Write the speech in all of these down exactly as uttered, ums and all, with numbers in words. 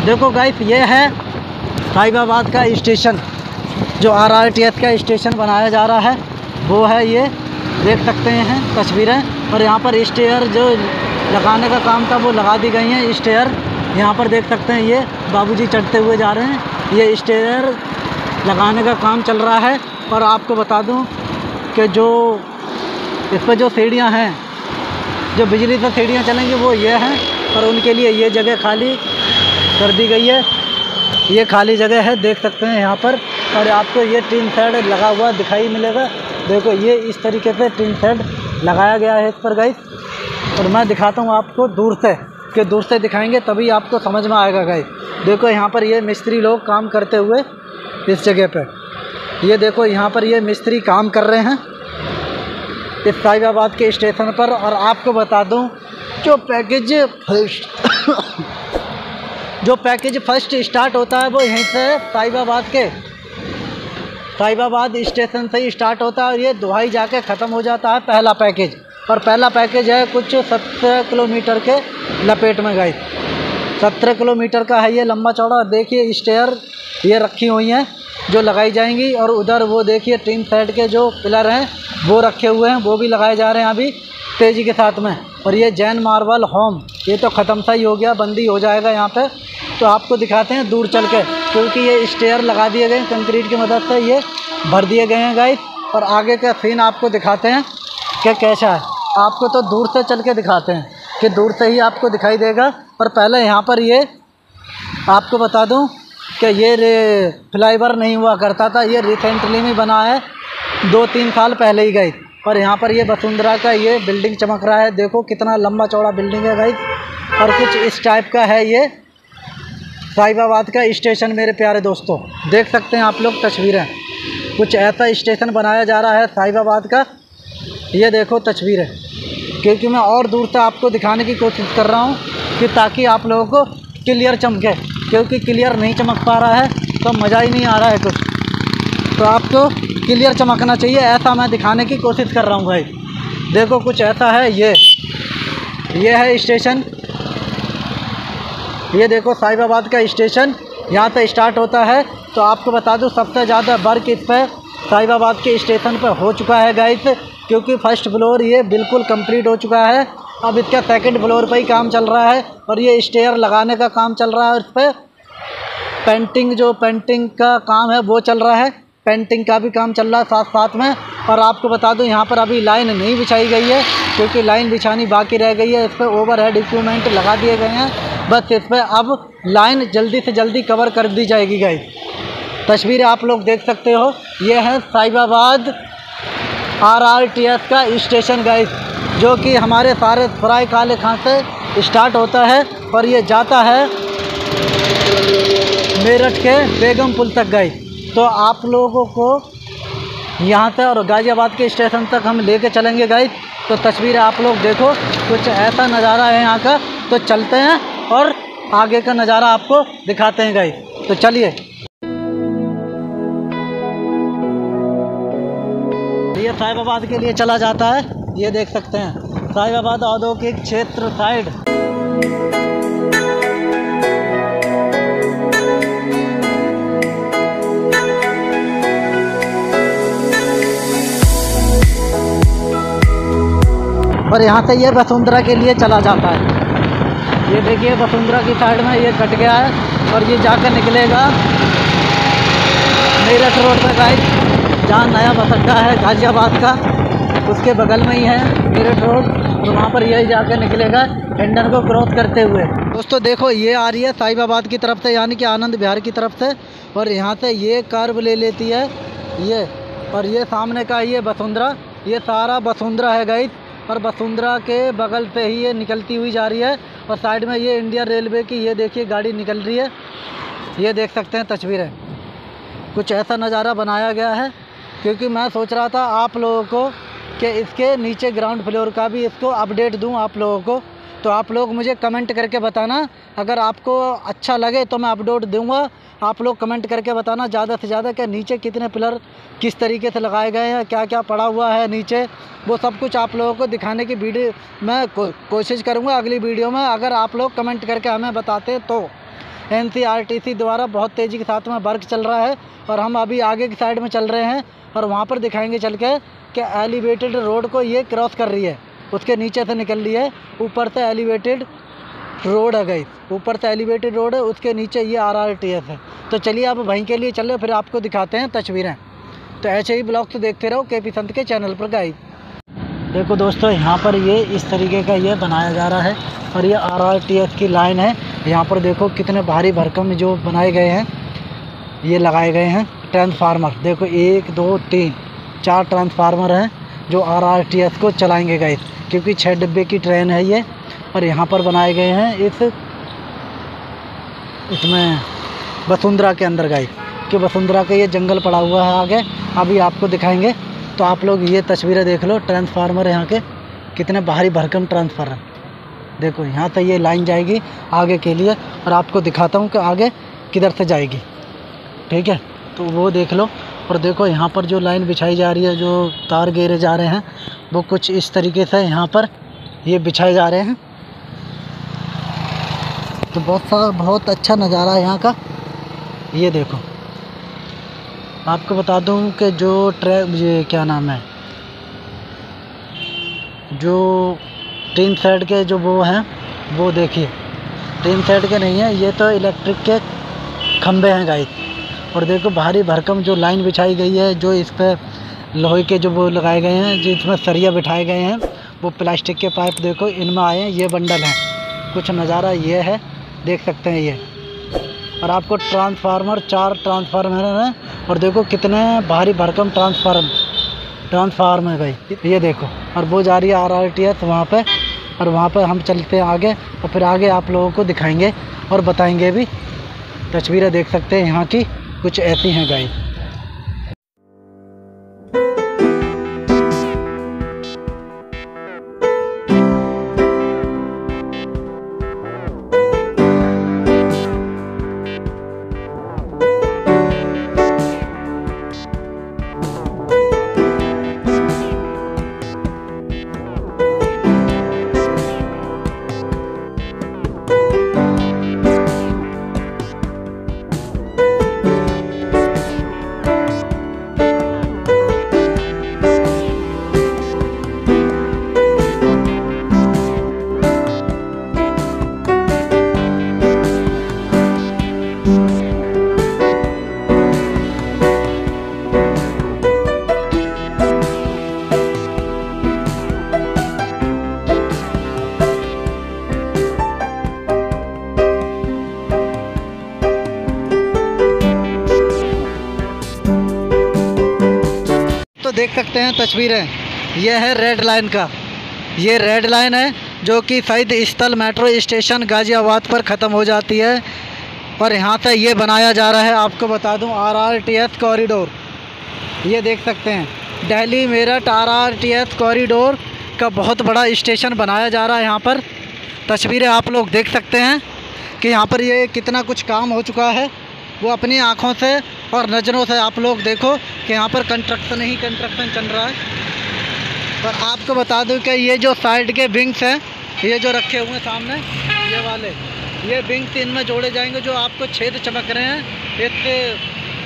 देखो गाइस, ये है साहिबाबाद का स्टेशन, जो आर आर टी एस का स्टेशन बनाया जा रहा है वो है। ये देख सकते हैं तस्वीरें। और यहाँ पर स्टेयर जो लगाने का काम था वो लगा दी गई हैं। स्टेयर यहाँ पर देख सकते हैं, ये बाबूजी चढ़ते हुए जा रहे हैं। ये स्टेयर लगाने का काम चल रहा है। और आपको बता दूं कि जो इस पर जो सीढ़ियाँ हैं, जो बिजली से सीढ़ियाँ चलेंगी वो ये हैं। और उनके लिए ये जगह खाली कर दी गई है। ये खाली जगह है, देख सकते हैं यहाँ पर। और आपको ये टीन शेड लगा हुआ दिखाई मिलेगा। देखो, ये इस तरीके से टीन शेड लगाया गया है इस पर गाइस। और मैं दिखाता हूँ आपको दूर से, कि दूर से दिखाएंगे तभी आपको समझ में आएगा गाइस। देखो यहाँ पर ये मिस्त्री लोग काम करते हुए इस जगह पे, ये देखो यहाँ पर ये मिस्त्री काम कर रहे हैं इस साहिबाबाद के स्टेशन पर। और आपको बता दूं, जो पैकेज फर्स्ट जो पैकेज फर्स्ट स्टार्ट होता है वो यहीं से साहिबाबाद के साहिबाबाद स्टेशन से ही स्टार्ट होता है। और ये दुहाई जाके ख़त्म हो जाता है पहला पैकेज। और पहला पैकेज है कुछ सत्रह किलोमीटर के लपेट में गाइस। सत्रह किलोमीटर का है ये लंबा चौड़ा। देखिए स्टेयर ये रखी हुई हैं जो लगाई जाएंगी। और उधर वो देखिए टीन शेड के जो पिलर हैं वो रखे हुए हैं, वो भी लगाए जा रहे हैं अभी तेज़ी के साथ में। और ये जैन मार्बल होम, ये तो ख़त्म सा ही हो गया, बंदी हो जाएगा यहाँ पे। तो आपको दिखाते हैं दूर चल के, क्योंकि ये स्टेयर लगा दिए गए हैं कंक्रीट की मदद से, ये भर दिए गए हैं गाइस। और आगे का सीन आपको दिखाते हैं कि कैसा है। आपको तो दूर से चल के दिखाते हैं कि दूर से ही आपको दिखाई देगा। और पहले यहाँ पर ये आपको बता दूँ कि ये फ्लाईओवर नहीं हुआ करता था, ये रिसेंटली में बना है, दो तीन साल पहले ही गई। और यहाँ पर ये वसुंधरा का ये बिल्डिंग चमक रहा है। देखो कितना लंबा चौड़ा बिल्डिंग है गाइस। और कुछ इस टाइप का है ये साहिबाबाद का स्टेशन मेरे प्यारे दोस्तों। देख सकते हैं आप लोग तस्वीरें, कुछ ऐसा स्टेशन बनाया जा रहा है साहिबाबाद का। ये देखो तस्वीरें, क्योंकि मैं और दूर से आपको दिखाने की कोशिश कर रहा हूँ कि ताकि आप लोगों को क्लियर चमके, क्योंकि क्लियर नहीं चमक पा रहा है तो मज़ा ही नहीं आ रहा है कुछ। तो आपको क्लियर चमकना चाहिए, ऐसा मैं दिखाने की कोशिश कर रहा हूँ भाई। देखो कुछ ऐसा है। ये ये है स्टेशन, ये देखो साहिबाबाद का स्टेशन यहाँ से स्टार्ट होता है। तो आपको बता दूँ सबसे ज़्यादा वर्क इस पर साहिबाबाद के स्टेशन पर हो चुका है गाइस, क्योंकि फर्स्ट फ्लोर ये बिल्कुल कंप्लीट हो चुका है। अब इसका सेकंड फ्लोर पर ही काम चल रहा है। और ये स्टेयर लगाने का काम चल रहा है, इस पर पेंटिंग जो पेंटिंग का काम है वो चल रहा है, पेंटिंग का भी काम चल रहा है साथ साथ में। और आपको बता दूं यहाँ पर अभी लाइन नहीं बिछाई गई है, क्योंकि लाइन बिछानी बाकी रह गई है। इस पर ओवरहेड इक्विपमेंट लगा दिए गए हैं, बस इस पर अब लाइन जल्दी से जल्दी कवर कर दी जाएगी गाइस। तस्वीरें आप लोग देख सकते हो, ये है Sahibabad R R T S का स्टेशन गाइस, जो कि हमारे सारे सराय काले खां से स्टार्ट होता है और ये जाता है मेरठ के बेगमपुल तक गाइस। तो आप लोगों को यहाँ से और गाज़ियाबाद के स्टेशन तक हम लेके चलेंगे गाइस। तो तस्वीरें आप लोग देखो, कुछ ऐसा नज़ारा है यहाँ का। तो चलते हैं और आगे का नज़ारा आपको दिखाते हैं गाइस। तो चलिए, ये साहिबाबाद के लिए चला जाता है, ये देख सकते हैं साहिबाबाद औद्योगिक क्षेत्र साइड। और यहाँ से ये वसुंधरा के लिए चला जाता है। ये देखिए वसुंधरा की साइड में ये कट गया है और ये जाकर निकलेगा मेरठ रोड पर गाइस, जहाँ नया बस अड्डा है गाज़ियाबाद का, उसके बगल में ही है मेरठ रोड। तो वहाँ पर यही जाकर निकलेगा हिंडन को क्रॉस करते हुए। दोस्तों देखो, ये आ रही है साहिबाबाद की तरफ से, यानी कि आनंद विहार की तरफ से। और यहाँ से ये कर्व ले लेती है ये, और ये सामने का ये वसुंधरा, ये सारा वसुंधरा है गाइस। और वसुंधरा के बगल से ही ये निकलती हुई जा रही है। और साइड में ये इंडियन रेलवे की ये देखिए गाड़ी निकल रही है, ये देख सकते हैं तस्वीरें। कुछ ऐसा नज़ारा बनाया गया है, क्योंकि मैं सोच रहा था आप लोगों को कि इसके नीचे ग्राउंड फ्लोर का भी इसको अपडेट दूं आप लोगों को। तो आप लोग मुझे कमेंट करके बताना, अगर आपको अच्छा लगे तो मैं अपडेट दूंगा। आप लोग कमेंट करके बताना ज़्यादा से ज़्यादा कि नीचे कितने पिलर किस तरीके से लगाए गए हैं, क्या क्या पड़ा हुआ है नीचे, वो सब कुछ आप लोगों को दिखाने की वीडियो मैं को, कोशिश करूंगा अगली वीडियो में, अगर आप लोग कमेंट करके हमें बताते तो। एनसीईआरटी द्वारा बहुत तेज़ी के साथ में वर्क चल रहा है। और हम अभी आगे की साइड में चल रहे हैं और वहाँ पर दिखाएंगे चल के कि एलिवेटेड रोड को ये क्रॉस कर रही है, उसके नीचे से निकल रही है, ऊपर से एलिवेटेड रोड है गई, ऊपर से एलिवेटेड रोड है, उसके नीचे ये आरआरटीएस है। तो चलिए आप वहीं के लिए चल रहे, फिर आपको दिखाते हैं तस्वीरें। तो ऐसे ही ब्लॉग तो देखते रहो केपी संत के चैनल पर गाइस। देखो दोस्तों, यहाँ पर ये इस तरीके का ये बनाया जा रहा है और ये आरआरटीएस की लाइन है। यहाँ पर देखो कितने भारी भरकम जो बनाए गए हैं, ये लगाए गए हैं ट्रांसफार्मर। देखो एक दो तीन चार ट्रांसफार्मर हैं जो आरआरटीएस को चलाएंगे गाइस, क्योंकि छः डिब्बे की ट्रेन है ये। और यहाँ पर बनाए गए हैं इस इसमें वसुंधरा के अंदर गाइस, कि वसुंधरा का ये जंगल पड़ा हुआ है आगे, अभी आपको दिखाएंगे। तो आप लोग ये तस्वीरें देख लो, ट्रांसफार्मर यहाँ के कितने भारी भरकम ट्रांसफार्मर। देखो यहाँ से ये लाइन जाएगी आगे के लिए और आपको दिखाता हूँ कि आगे किधर से जाएगी, ठीक है। तो वो देख लो। और देखो यहाँ पर जो लाइन बिछाई जा रही है, जो तार गेरे जा रहे हैं, वो कुछ इस तरीके से यहाँ पर ये बिछाए जा रहे हैं। तो बहुत सा बहुत अच्छा नज़ारा है यहाँ का। ये देखो, आपको बता दूं कि जो ट्रैक ये क्या नाम है, जो तीन साइड के जो वो हैं, वो देखिए तीन साइड के नहीं है, ये तो इलेक्ट्रिक के खंबे हैं गाइस। और देखो भारी भरकम जो लाइन बिछाई गई है, जो इस पर लोहे के जो वो लगाए गए हैं, जिसमें सरिया बिठाए गए हैं, वो प्लास्टिक के पाइप देखो इनमें आए हैं, ये बंडल हैं। कुछ नज़ारा ये है, देख सकते हैं ये। और आपको ट्रांसफार्मर चार ट्रांसफार्मर हैं और देखो कितने भारी भरकम ट्रांसफार्म ट्रांसफार्मर है भाई, ये देखो। और वो जा रही है आरआरटीएस वहाँ पे, और वहाँ पे हम चलते हैं आगे और फिर आगे आप लोगों को दिखाएंगे और बताएंगे भी। तस्वीरें देख सकते हैं यहाँ की कुछ ऐसी हैं गाइस। तो देख सकते हैं तस्वीरें, यह है रेड लाइन का, ये रेड लाइन है जो कि शहीद स्थल मेट्रो स्टेशन गाज़ियाबाद पर ख़त्म हो जाती है। और यहाँ से ये बनाया जा रहा है, आपको बता दूं, आरआरटीएस कॉरिडोर। ये देख सकते हैं दिल्ली मेरठ आरआरटीएस कॉरिडोर का बहुत बड़ा स्टेशन बनाया जा रहा है। यहाँ पर तस्वीरें आप लोग देख सकते हैं कि यहाँ पर ये कितना कुछ काम हो चुका है, वो अपनी आँखों से और नज़रों से आप लोग देखो कि यहाँ पर कंस्ट्रक्शन ही कंस्ट्रक्शन चल रहा है। और आपको बता दूं कि ये जो साइड के विंग्स हैं, ये जो रखे हुए हैं सामने, ये वाले ये विंग्स इनमें जोड़े जाएंगे, जो आपको छेद चमक रहे हैं एक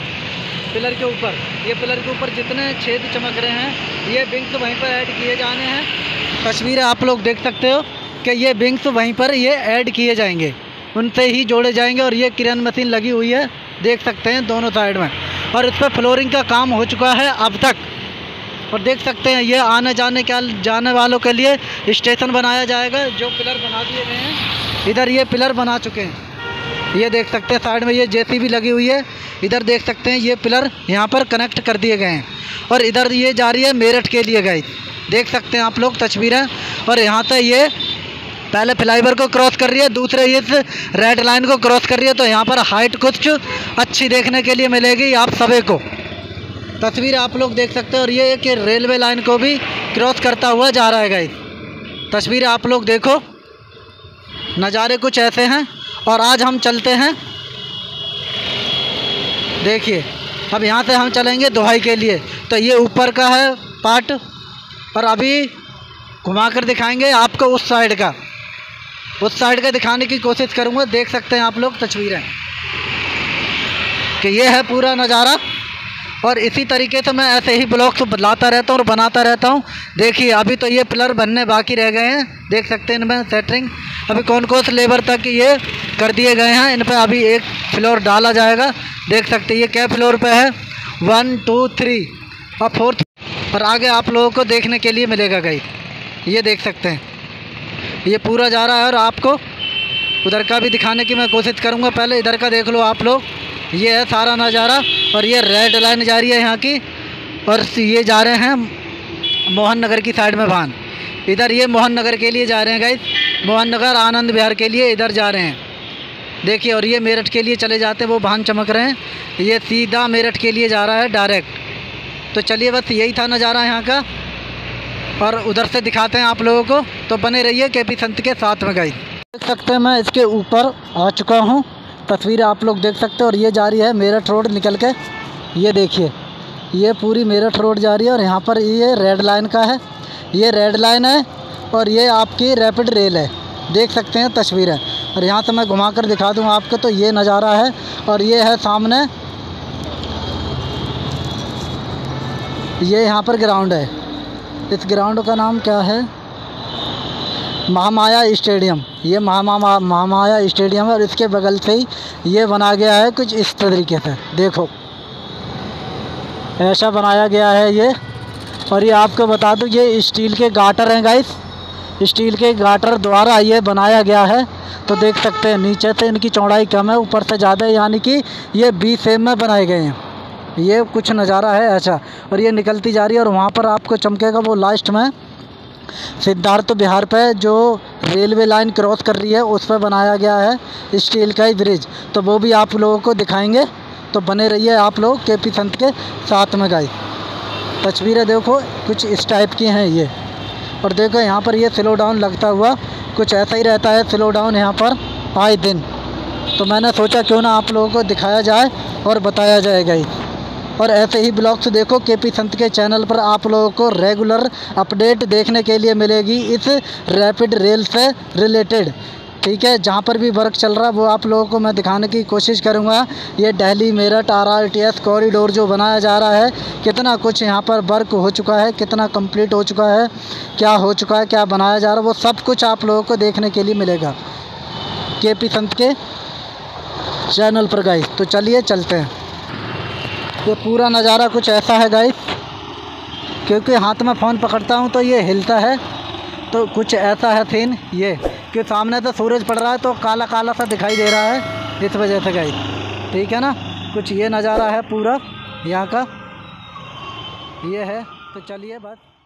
पिलर के ऊपर। ये पिलर के ऊपर जितने छेद चमक रहे हैं, ये विंग्स वहीं पर ऐड किए जाने हैं। तस्वीरें आप लोग देख सकते हो कि ये विंग्स वहीं पर ये ऐड किए जाएंगे, उनसे ही जोड़े जाएंगे। और ये क्रेन मशीन लगी हुई है, देख सकते हैं दोनों साइड में। और इस पर फ्लोरिंग का काम हो चुका है अब तक। और देख सकते हैं ये आने जाने के जाने वालों के लिए स्टेशन बनाया जाएगा, जो पिलर बना दिए गए हैं। इधर ये पिलर बना चुके हैं, ये देख सकते हैं साइड में ये जेसीबी लगी हुई है। इधर देख सकते हैं ये पिलर यहाँ पर कनेक्ट कर दिए गए हैं। और इधर ये जा रही है मेरठ के लिए गाइस, देख सकते हैं आप लोग तस्वीरें। और यहाँ से ये पहले फ्लाईओवर को क्रॉस कर रही है, दूसरे इस रेड लाइन को क्रॉस कर रही है। तो यहाँ पर हाइट कुछ अच्छी देखने के लिए मिलेगी आप सभी को। तस्वीर आप लोग देख सकते हैं। और ये कि रेलवे लाइन को भी क्रॉस करता हुआ जा रहा है गाइस। तस्वीर आप लोग देखो, नज़ारे कुछ ऐसे हैं। और आज हम चलते हैं, देखिए अब यहाँ से हम चलेंगे दुहाई के लिए। तो ये ऊपर का है पार्ट, और अभी घुमा कर दिखाएंगे आपको उस साइड का। उस साइड का दिखाने की कोशिश करूँगा। देख सकते हैं आप लोग तस्वीरें कि ये है पूरा नज़ारा। और इसी तरीके से मैं ऐसे ही ब्लॉग्स लाता रहता हूँ और बनाता रहता हूँ। देखिए अभी तो ये पिलर बनने बाकी रह गए हैं, देख सकते हैं इनमें सेटरिंग अभी कौन कौन से लेबर तक ये कर दिए गए हैं। इन पर अभी एक फ्लोर डाला जाएगा। देख सकते हैं ये क्या फ्लोर पे है, वन टू थ्री और फोर्थ। और आगे आप लोगों को देखने के लिए मिलेगा गाइस, ये देख सकते हैं ये पूरा जा रहा है। और आपको उधर का भी दिखाने की मैं कोशिश करूँगा। पहले इधर का देख लो आप लोग, ये है सारा नज़ारा। और ये रेड लाइन जा रही है यहाँ की, और ये जा रहे हैं मोहन नगर की साइड में वाहन। इधर ये मोहन नगर के लिए जा रहे हैं गाइस, मोहन नगर आनंद विहार के लिए इधर जा रहे हैं। देखिए और ये मेरठ के लिए चले जाते हैं, वो वाहन चमक रहे हैं। ये सीधा मेरठ के लिए जा रहा है डायरेक्ट। तो चलिए बस यही था नज़ारा यहाँ का, और उधर से दिखाते हैं आप लोगों को। तो बने रहिए के पी संत के साथ में गाइस। देख सकते हैं मैं इसके ऊपर आ चुका हूँ, तस्वीरें आप लोग देख सकते हैं। और ये जा रही है मेरठ रोड निकल के, ये देखिए ये पूरी मेरठ रोड जा रही है। और यहाँ पर ये रेड लाइन का है, ये रेड लाइन है और ये आपकी रैपिड रेल है, देख सकते हैं तस्वीरें। और यहाँ से मैं घुमा कर दिखा दूँ आपको, तो ये नज़ारा है। और ये है सामने, ये यहाँ पर ग्राउंड है। इस ग्राउंड का नाम क्या है, महामाया स्टेडियम। ये महा महामाया स्टेडियम है। और इसके बगल से ही ये बना गया है कुछ इस तरीके से, देखो ऐसा बनाया गया है ये। और ये आपको बता दूं ये स्टील के गाटर हैं गाइस, स्टील के गाटर द्वारा ये बनाया गया है। तो देख सकते हैं नीचे से इनकी चौड़ाई कम है, ऊपर से ज़्यादा है, यानी कि ये बी सेम में बनाए गए हैं। ये कुछ नज़ारा है ऐसा। और ये निकलती जा रही है और वहाँ पर आपको चमकेगा वो लास्ट में सिद्धार्थ बिहार पे जो रेलवे लाइन क्रॉस कर रही है उस पर बनाया गया है स्टील का ही ब्रिज। तो वो भी आप लोगों को दिखाएंगे। तो बने रहिए आप लोग के पी संत के साथ में गाइस। तस्वीरें देखो कुछ इस टाइप की हैं ये। और देखो यहाँ पर ये स्लो डाउन लगता हुआ कुछ ऐसा ही रहता है, स्लो डाउन यहाँ पर आए दिन। तो मैंने सोचा क्यों ना आप लोगों को दिखाया जाए और बताया जाए गाइस। और ऐसे ही ब्लॉग्स देखो के पी संत के चैनल पर आप लोगों को रेगुलर अपडेट देखने के लिए मिलेगी इस रैपिड रेल से रिलेटेड, ठीक है। जहाँ पर भी वर्क चल रहा है वो आप लोगों को मैं दिखाने की कोशिश करूँगा। ये Delhi Meerut R R T S corridor जो बनाया जा रहा है, कितना कुछ यहाँ पर वर्क हो चुका है, कितना कंप्लीट हो चुका है, क्या हो चुका है, क्या बनाया जा रहा है, वो सब कुछ आप लोगों को देखने के लिए मिलेगा के पी संत के चैनल पर गाइस। तो चलिए चलते हैं। ये पूरा नज़ारा कुछ ऐसा है गाइस, क्योंकि हाथ में फ़ोन पकड़ता हूँ तो ये हिलता है। तो कुछ ऐसा है सीन ये कि सामने से सूरज पड़ रहा है तो काला काला सा दिखाई दे रहा है, इस वजह से गाइस, ठीक है ना। कुछ ये नज़ारा है पूरा यहाँ का, ये है। तो चलिए बस।